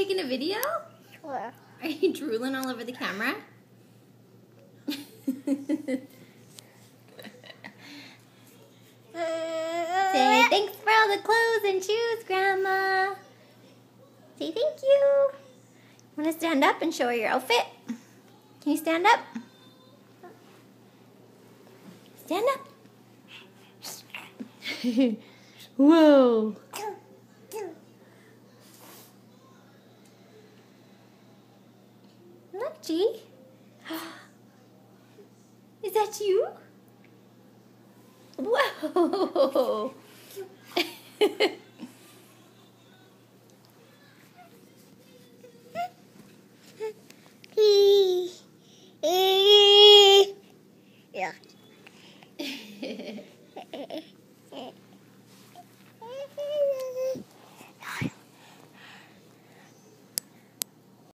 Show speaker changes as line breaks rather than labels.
making a video?
Sure.
Are you drooling all over the camera? Say thanks for all the clothes and shoes, Grandma. Say thank you. Want to stand up and show her your outfit? Can you stand up? Stand up. Whoa. Look, G. Is that you? Whoa.
Yeah.